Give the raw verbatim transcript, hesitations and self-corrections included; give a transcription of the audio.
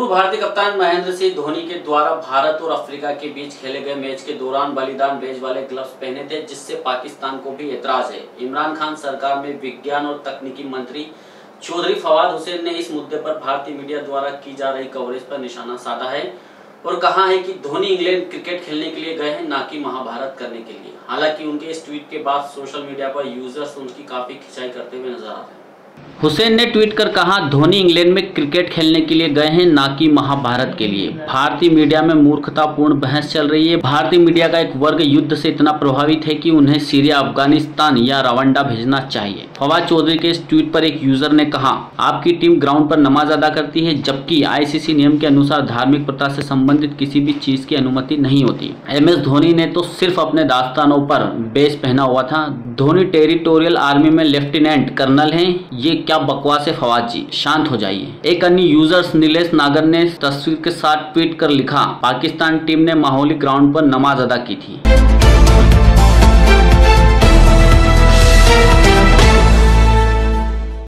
पूर्व भारतीय कप्तान महेंद्र सिंह धोनी के द्वारा भारत और अफ्रीका के बीच खेले गए मैच के दौरान बलिदान बैज वाले ग्लव्स पहने थे, जिससे पाकिस्तान को भी एतराज है। इमरान खान सरकार में विज्ञान और तकनीकी मंत्री चौधरी फवाद हुसैन ने इस मुद्दे पर भारतीय मीडिया द्वारा की जा रही कवरेज पर निशाना साधा है और कहा है कि धोनी इंग्लैंड क्रिकेट खेलने के लिए गए हैं, ना कि महाभारत करने के लिए। हालांकि उनके इस ट्वीट के बाद सोशल मीडिया पर यूजर्स उनकी काफी खिंचाई करते हुए नजर आ रहे हैं। हुसैन ने ट्वीट कर कहा, धोनी इंग्लैंड में क्रिकेट खेलने के लिए गए हैं, ना कि महाभारत के लिए। भारतीय मीडिया में मूर्खतापूर्ण बहस चल रही है। भारतीय मीडिया का एक वर्ग युद्ध से इतना प्रभावित है कि उन्हें सीरिया, अफगानिस्तान या रवांडा भेजना चाहिए। फवाद चौधरी के इस ट्वीट पर एक यूजर ने कहा, आपकी टीम ग्राउंड पर नमाज अदा करती है, जबकि आईसीसी नियम के अनुसार धार्मिक प्रथा से संबंधित किसी भी चीज की अनुमति नहीं होती। एम एस धोनी ने तो सिर्फ अपने दास्तानों पर बेस पहना हुआ था। धोनी टेरिटोरियल आर्मी में लेफ्टिनेंट कर्नल हैं। ये क्या बकवास है फवाद जी, शांत हो जाइए। एक अन्य यूजर्स नीलेश नागर ने तस्वीर के साथ ट्वीट कर लिखा, पाकिस्तान टीम ने माहौली ग्राउंड पर नमाज अदा की थी।